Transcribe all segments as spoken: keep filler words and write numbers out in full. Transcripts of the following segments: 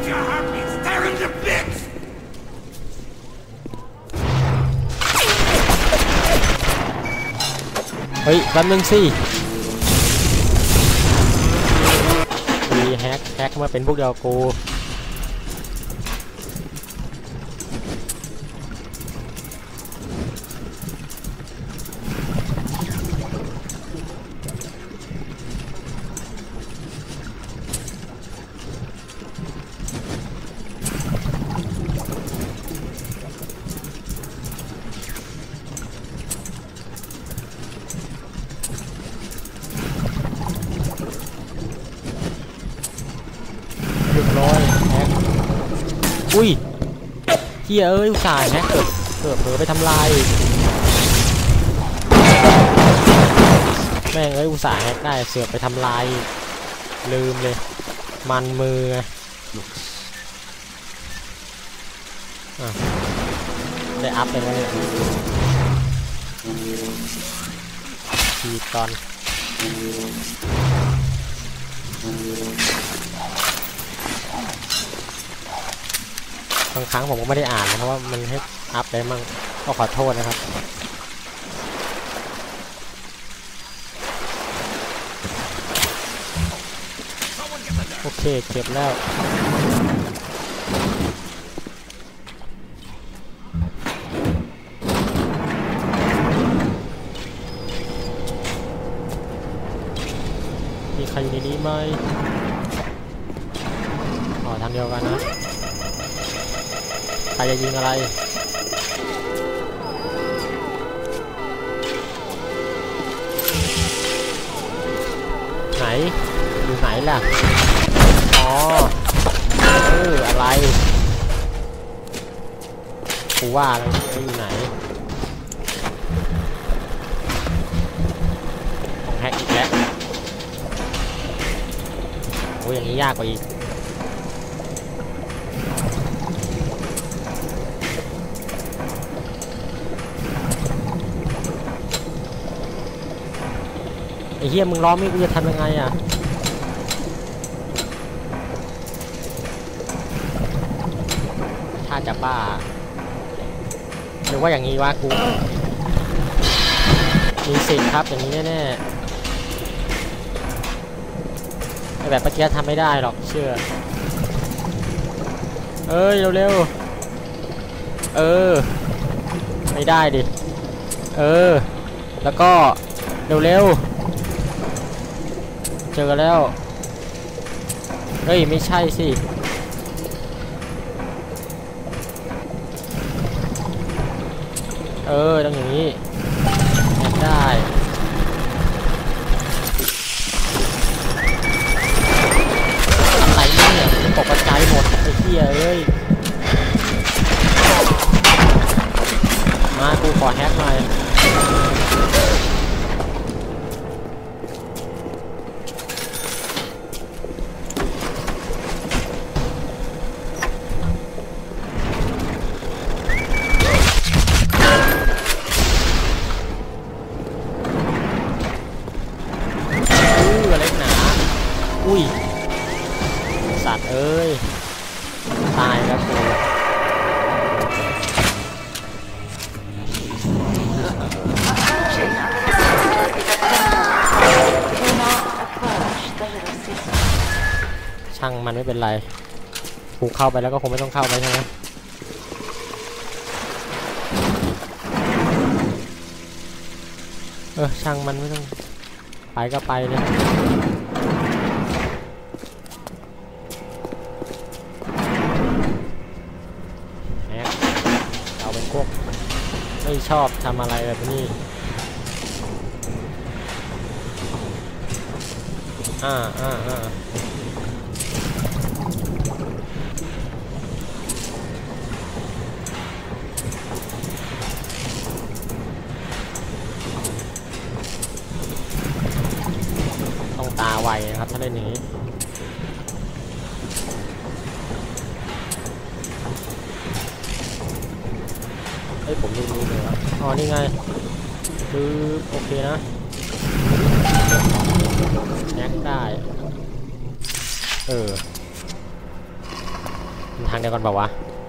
เฮ้ยแป๊บนึงสิมีแฮกแฮกมาเป็นพวกเดียวกูเรียบร้อยแฮกอุ้ยเฮียเอ้ยอุตส่าห์แฮกเกิดเกิดเผลอไปทำลายแม่งเอ้ยอุตส่าห์แฮกได้เสือกไปทำลายลืมเลยมันมืออ่ะได้อัพไปแล้วเนี่ยทีตอนบางครั้งผมก็ไม่ได้อ่านนะเพราะว่ามันให้อัพได้มั่งก็ขอโทษนะครับโอเคเก็บแล้วมีใครอยู่ในนี้ไหมอ๋อทางเดียวกันนะใครจะยิงอะไรไหนอยู่ไหนล่ะอ๋อเอออะไรกูว่าอะไรอยู่ไหนของแฮกอีกแล้วโอ้ยอย่างนี้ยากกว่าอีกไอ้เหี้ยมึงล้อมไม่กูจะทำยังไงอ่ะถ้าจะบ้าหรือว่าอย่างนี้วะกูมีสิทธิ์ครับอย่างนี้แน่ๆไอ้แบบเมื่อกี้ทำไม่ได้หรอกเชื่อเอ้ยเร็วๆเออไม่ได้ดิเออแล้วก็เร็วๆเจอแล้วเฮ้ยไม่ใช่สิเออต้องอย่างนี้ได้อะไรเนี่ยตกกระจายหมดไอ้เหี้ยเอ้ยมากูขอแฮกหน่อยอุ้ยสัตว์เอ้ยตายแล้วกูช่างมันไม่เป็นไรกูเข้าไปแล้วก็คงไม่ต้องเข้าไปใช่ไหมเออช่างมันไม่ต้องไปก็ไปเลยไม่ชอบทำอะไรแบบนี้อ่าอ่าอ่าต้องตาไวนะครับถ้าเล่นอย่างนี้เฮ้ยผมดูดูเลยครับอ๋อนี่ไงคือโอเคนะแฮกได้เออมันทางเดียวกันเปล่าวะ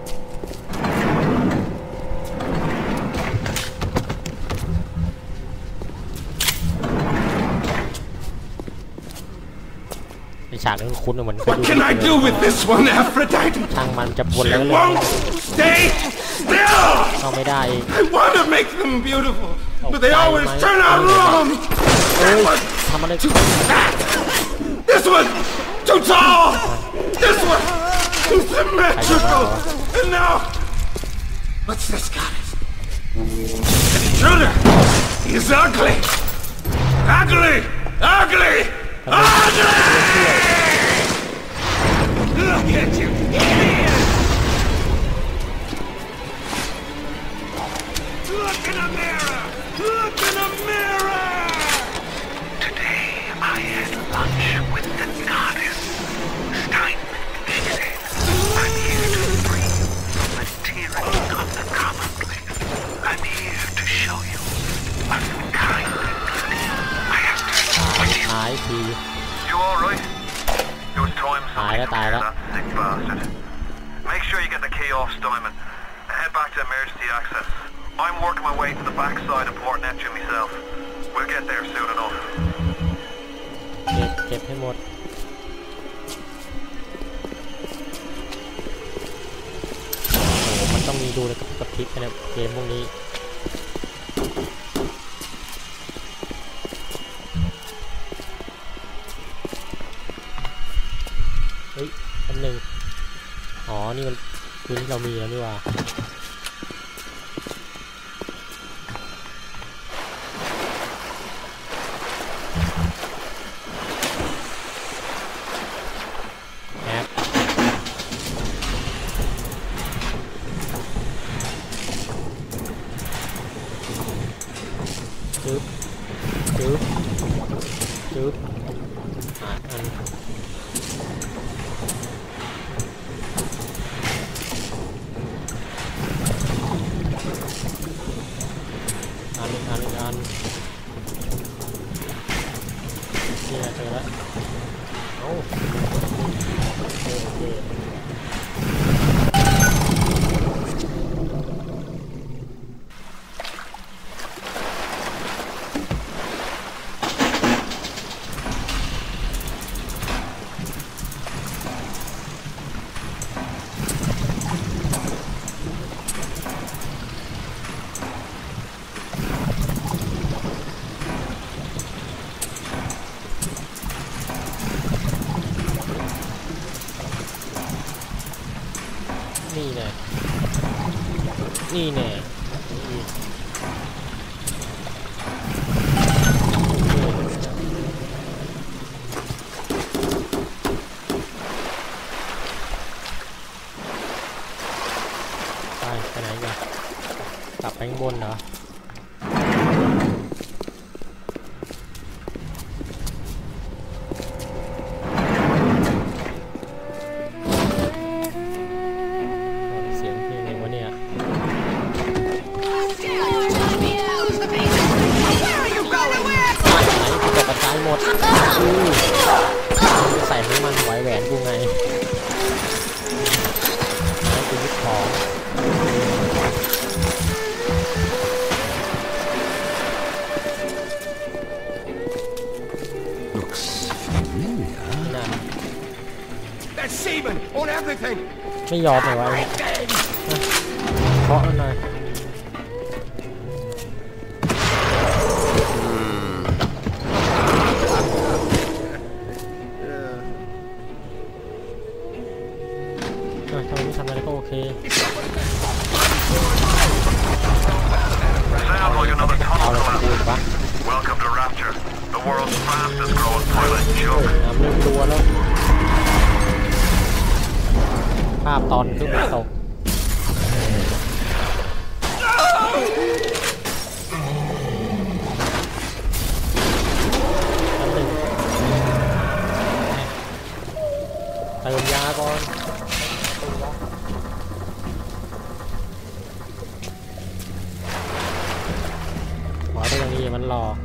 ไอฉากนี้คุ้นๆเหมือน What can I do with this one, Aphrodite? ทางมันจะวนแล้ว It เลย won't stay still. เข้าไม่ได้อีก I want to make them beautiful, but they always turn out wrong. เฮ้ย That one ทำอะไร too fat. This one too tall. This one too symmetrical. And now, what's this goddess? An intruder. He's ugly. Ugly. Ugly. Ugly. Look at you, idiot. Look in a mirror. Look in a mirror. Today I had lunch with the goddess. Steinman, she said. I'm here to free you from the tyranny of the commonplace. I'm here to show you what kind of beauty I have to show you. หายที You alright? It was time somebody took care of that sick bastard. Make sure you get the key off Steinman. Head back to emergency access. I'm working my way to the backside of Port Neptune myself. We'll get there soon enough. เก็บเก็บให้หมดโอ้โหมันต้องมีดูในกับกับพริบนะเกมพวกนี้เฮ้ยอันหนึ่งอ๋อนี่มันปืนที่เรามีแล้วนี่ว่าจึ๊บจึ๊บจึ๊บอ่ะอันอันอีกอันอีกอันนี่เจอแล้วเอ้าโอเคโอเคนี่แน่นี่แน่ไปไปไหนกันกลับไปข้างบนเหรอหมดใส่น้ำมันไว้แหวนกูไงให้กูยึดของ Looks familiar. That seaman on everything. ไม่ยอมเลยวะเคาะมันหน่อยทำไมไม่ทำอะไรก็โอเค Sounds like another เอา tunnel อะไรของกู collapse. ปะ Welcome to Rapture, the world's fastest growing pilot เฮ้ย joke. น้ำเริ่มตัวแล้วภาพตอนขึ้นบนตกอันหนึ่งเติมยาก่อนขวาไปตรงนี้มันรอ